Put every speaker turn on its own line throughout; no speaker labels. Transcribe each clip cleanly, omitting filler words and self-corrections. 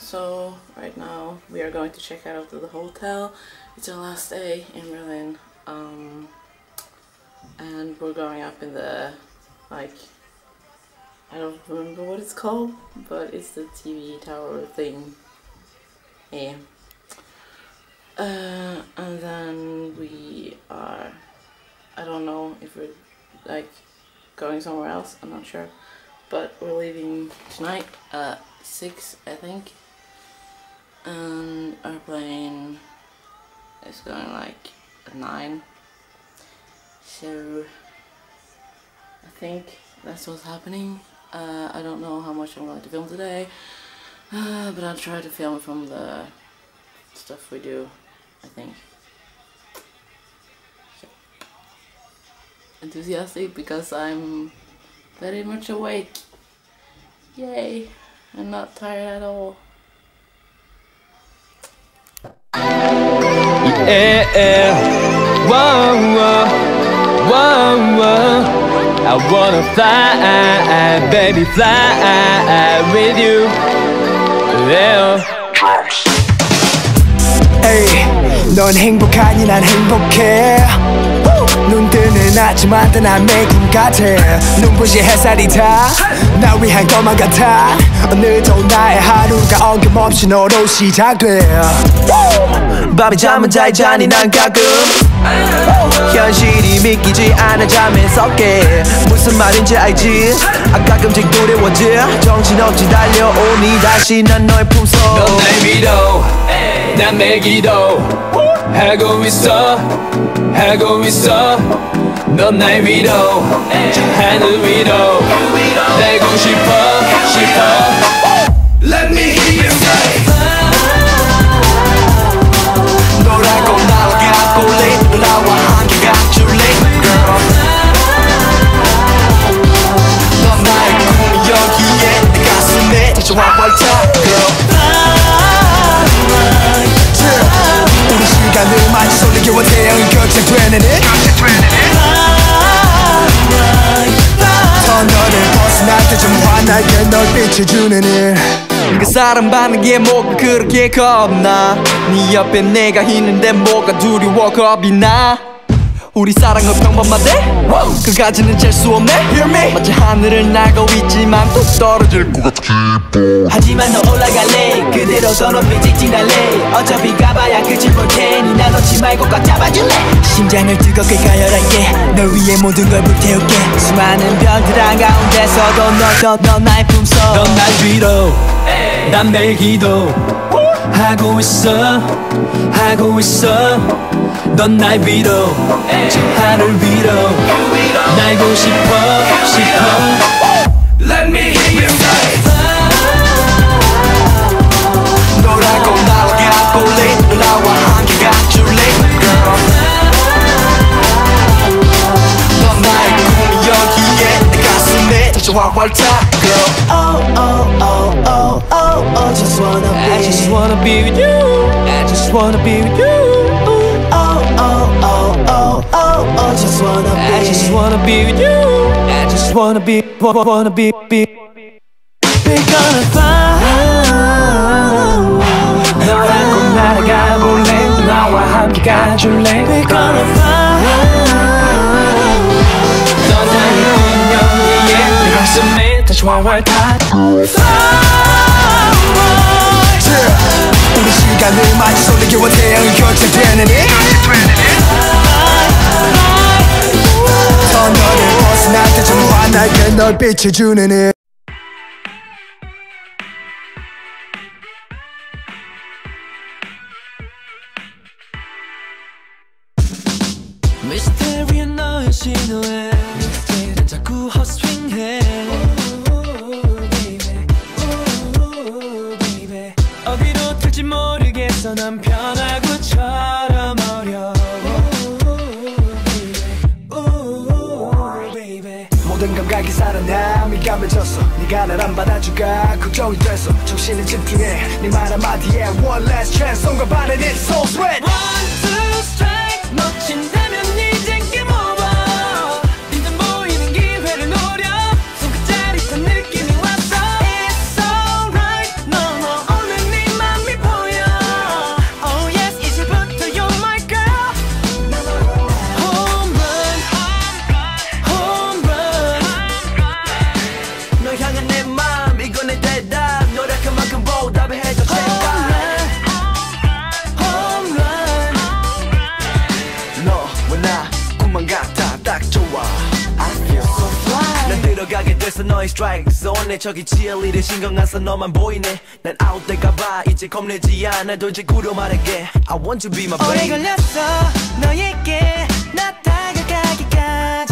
So right now we are going to check out of the hotel. It's our last day in Berlin, and we're going up in the, like, I don't remember what it's called, but it's the TV tower thing. Yeah. And then we are, I don't know if we're like going somewhere else, I'm not sure, but we're leaving tonight at 6, I think, and our plane is going like at 9, so I think that's what's happening. I don't know how much I'm going to film today, but I'll try to film from the stuff we do, I think. So, enthusiastic because I'm very much awake. Yay! I'm not tired at all.
Yeah, whoa, whoa, whoa, whoa. I wanna fly, baby, fly with you. Yeah.
Hey, 넌 행복하니 난 행복해. 눈 뜨는 아침마다 난 매군 같아. 눈부신 햇살이 다 날 위한 것만 같아. 오늘도 나의 하루가 어김없이 너로 시작돼. 밤에 잠은 잘 자니 난 가끔 현실이 믿기지 않아 잠에서 깨. 무슨 말인지 알지? 가끔씩 두려워져. 정신없이 달려오니 다시 난 너의 품속.
넌 날 믿어 난 매일 기도 하고 있어 하고 있어. 넌 날 믿어 저 하늘 위로 날고 싶어 싶어. Let me hear you say 너라고 나와 볼래 나와 함께 가줄래 girl. 넌 나의 꿈이 여기에 내 가슴에 다시 활짝 girl. 우리 시간을 마치 솔리기와 태양이 교체되는 it. 터널을 벗어날 때 좀 환하게 널 비춰주는 it. 그 사랑받는 게 뭐가 그렇게 겁나. 네 옆에 내가 있는데 뭐가 두려워 겁이 나. 우리 사랑은 평범하대 그까지는 잴 수 없네. Hear me? 마치 하늘을 날고 있지만 또 떨어질 것 같아.
하지만 너 올라갈래 그대로 더 높이 직진할래. 어차피 가봐야 끝을 볼 테니 나 놓지 말고 꽉 잡아줄래.
심장을 뜨겁게 가열할게. 널 위해 모든 걸 불태울게.
수많은 별들 한가운데서도 너 나의 품속.
넌 날 위로 난 매일 기도 하고 있어 하고 있어. 넌 날 위로 저 하늘 위로 날고 싶어 싶어. Let me hear you say
너라고 나와 가볼래 나와 함께 가줄래 girl. 넌 나의 꿈이 여기에 내 가슴에 다시 활짝 girl.
Oh oh oh oh oh oh just wanna be.
I just wanna be with you. I just wanna be with you.
Oh oh oh oh oh oh just wanna be.
I just wanna be with you. I just wanna be.
We're gonna fly.
너라고 날아가 볼래 나와 함께 가줄래.
We're gonna fly.
넌 나의 꿈 여기에 내 가슴에 다시 활짝.
우리 시간을 마치 솔리기와 태양이 교체되는 it. 터널을 벗어날 때 좀 환하게 널 비춰주는 it.
미스테리한 너의 신호에 스틸은 자꾸 헛스윙해. 어디로 튈지 모르겠어 난 변화구처럼 어려워.
모든 감각이 살아나 민감해졌어. 네가 날 안 받아줄까 걱정이 됐어. 정신을 집중해 네 말 한마디에 one last chance. 손과 발은 it's so sweat.
One two strike 놓친다면 이젠 game over. 빈틈 보이는 기회를 노려 손끝 짜릿한 느낌이 왔어. It's alright. 너 오늘 네 나서 너의 스트라이크 존에 저기 cheerleader 신경 안 써 너만 보이네 난 아웃될까봐 이제 겁내지 않아도 이제 구려 말할게 I want to be my baby
오래 걸렸어 너에게 나 다가가기까지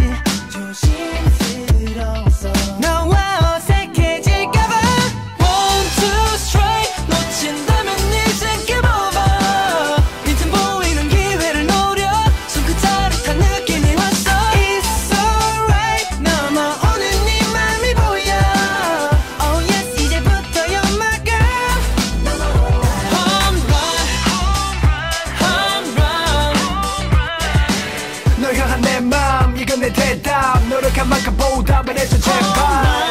조심스러웠어 너와 어색해질까봐 One, two, strike 놓친다면 이제 game over 빈틈 보이는 기회를 노려 손끝 짜릿한 느낌이 왔어 It's alright 넘어오는 네 맘이 보여 Oh yes 이제부터 you're my girl Home run Home run
널 향한 내 맘 이건 내 대답 노력한 만큼 보답을 해줘 제발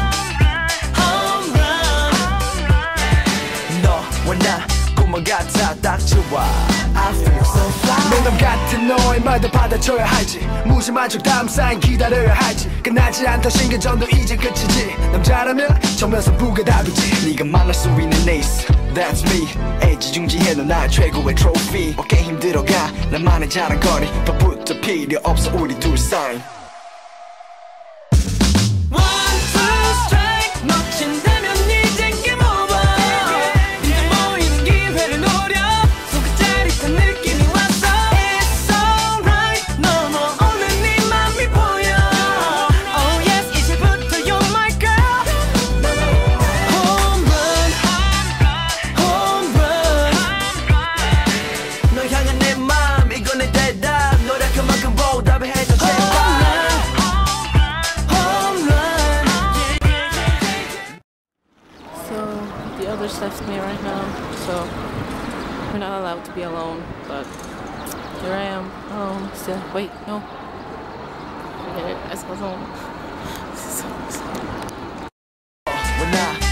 너와 나 꿈만 같아 딱 좋아 I feel so fly
농담 같은 너의 말도 받아줘야 할지 무심한 척 다음 사인 기다려야 할지 끝나지 않던 신경전도 이제 끝이지 남자라면 정면서 부가답이지
네가 만날 수 있는 에이스 That's me 애지중지해 넌 나의 최고의 트로피 어깨 힘들어가 나만의 자랑거리 더부터 필요 없어 우리 둘 사이
One, two, strike 놓친다면 이젠 game over 빈틈 보이는 기회를 노려 손끝 짜릿한 느낌이 왔어 It's alright 넘어오는 네 맘이 보여 Oh yes 이제부터 you're my girl Home run Home run
널 향한 내 맘 이건 내 대답 노력한 만큼 보답을 해줘 제발
So the others left me right now, so we're not allowed to be alone, but here I am, alone still. Wait, no. Forget it, I was home. This is so
when I